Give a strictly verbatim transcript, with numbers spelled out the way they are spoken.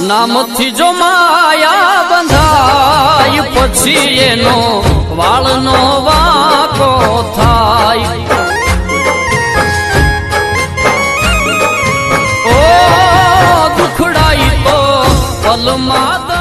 નામથી જો માયા બંધાય પછી એનો વાળનો વાંકો થાય. ઓ દુખડાઈ તો પલમાં